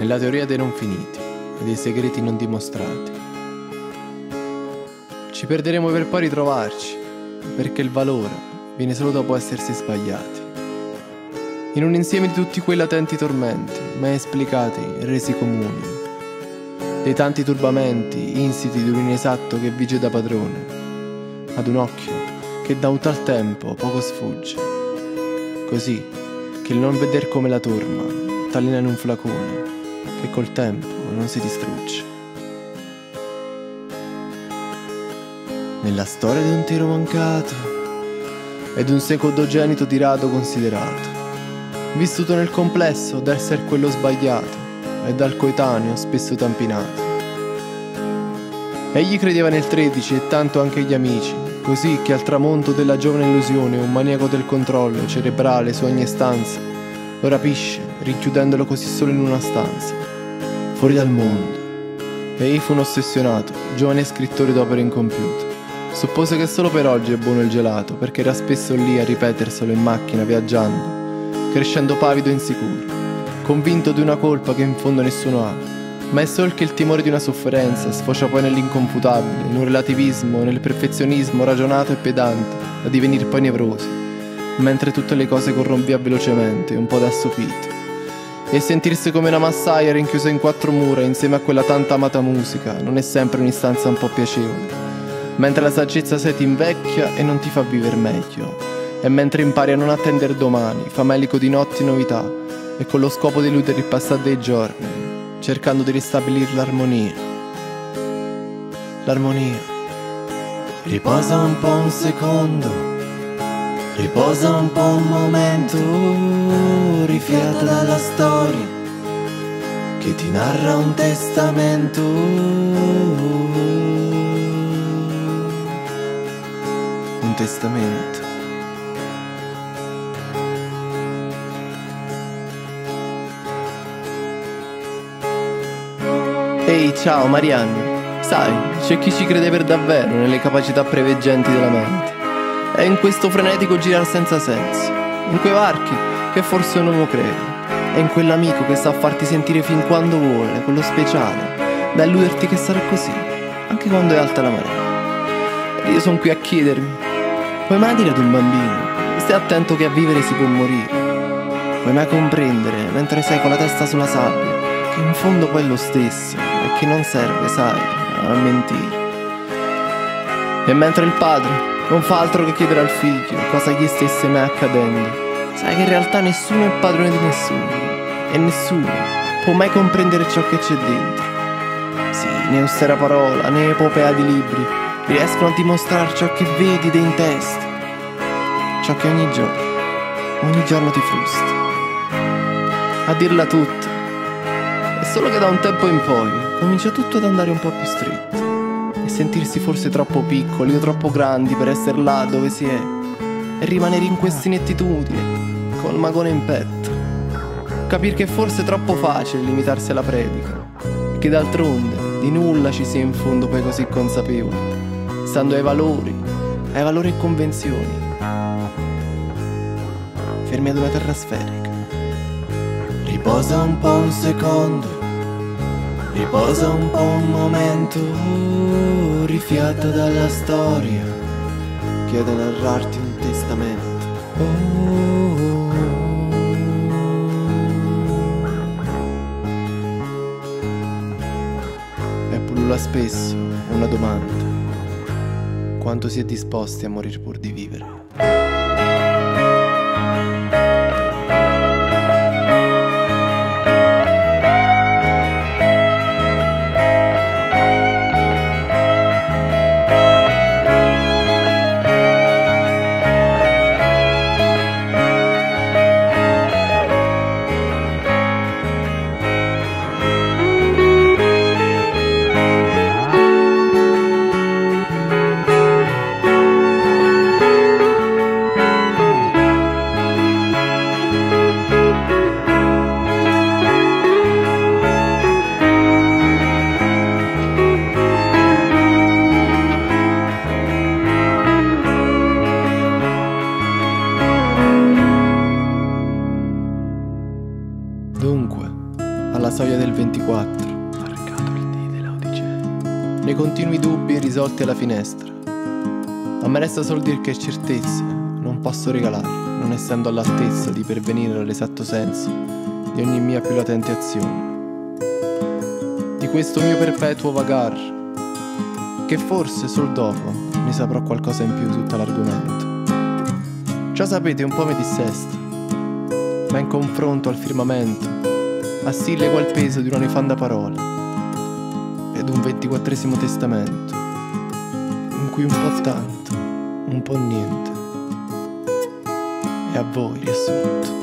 la teoria dei non finiti e dei segreti non dimostrati. Ci perderemo per poi ritrovarci, perché il valore viene solo dopo essersi sbagliati. In un insieme di tutti quei latenti tormenti, mai esplicati e resi comuni, dei tanti turbamenti insiti di un inesatto che vige da padrone, ad un occhio che da un tal tempo poco sfugge, così che il non veder come la torma talina in un flacone che col tempo non si distrugge. Nella storia di un tiro mancato e di un secondogenito di rado considerato, vissuto nel complesso d'esser quello sbagliato e dal coetaneo spesso tampinato. Egli credeva nel 13 e tanto anche gli amici, così che al tramonto della giovane illusione un maniaco del controllo cerebrale su ogni stanza lo rapisce, rinchiudendolo così solo in una stanza, fuori dal mondo. Egli fu un ossessionato, giovane scrittore d'opere incompiute. Suppose che solo per oggi è buono il gelato, perché era spesso lì a ripeterselo in macchina viaggiando, crescendo pavido e insicuro, convinto di una colpa che in fondo nessuno ha, ma è solo che il timore di una sofferenza sfocia poi nell'inconfutabile, in un relativismo, nel perfezionismo ragionato e pedante, da divenire poi nevrosi, mentre tutte le cose corrono via velocemente, un po' da assopito. E sentirsi come una massaia rinchiusa in quattro mura insieme a quella tanta amata musica non è sempre un'istanza un po' piacevole, mentre la saggezza se ti invecchia e non ti fa vivere meglio, e mentre impari a non attendere domani, famelico di notti e novità, e con lo scopo di eludere il passato dei giorni, cercando di ristabilire l'armonia. L'armonia. Riposa un po' un secondo, riposa un po' un momento, rifiata dalla storia che ti narra un testamento. Un testamento. Ehi, ciao Marianne. Sai, c'è chi ci crede per davvero nelle capacità preveggenti della mente. È in questo frenetico girar senza senso, in quei varchi che forse un uomo crede, è in quell'amico che sa farti sentire fin quando vuole, quello speciale, da illuderti che sarà così, anche quando è alta la marea. E io sono qui a chiedermi, puoi mai dire ad un bambino, stai attento che a vivere si può morire? Puoi mai comprendere, mentre sei con la testa sulla sabbia, che in fondo poi è lo stesso, e che non serve, sai, a mentire. E mentre il padre non fa altro che chiedere al figlio cosa gli stesse mai accadendo, sai che in realtà nessuno è padrone di nessuno, e nessuno può mai comprendere ciò che c'è dentro. Sì, né austera parola, né epopea di libri riescono a dimostrare ciò che vedi in testa, ciò che ogni giorno ti frusta. A dirla tutta, è solo che da un tempo in poi comincia tutto ad andare un po' più stretto, e sentirsi forse troppo piccoli o troppo grandi per essere là dove si è, e rimanere in questa inettitudine, col magone in petto. Capire che forse è troppo facile limitarsi alla predica, e che d'altronde di nulla ci sia in fondo poi così consapevoli, stando ai valori e convenzioni, fermi ad una terra sferica. Riposa un po' un secondo, riposa un po' un momento, rifiata dalla storia, chiede a narrarti un testamento. E pullula spesso una domanda: quanto si è disposti a morire pur di vivere? 4, varcato il D della Odissea, nei continui dubbi risolti alla finestra. A me resta solo dire che certezze non posso regalare, non essendo all'altezza di pervenire all'esatto senso di ogni mia più latente azione, di questo mio perpetuo vagar, che forse sol dopo ne saprò qualcosa in più su tall'argomento. Già sapete, un po' mi dissesta, ma in confronto al firmamento assillego al peso di una nefanda parola ed un 24esimo testamento in cui un po' tanto, un po' niente, e a voi riassunto.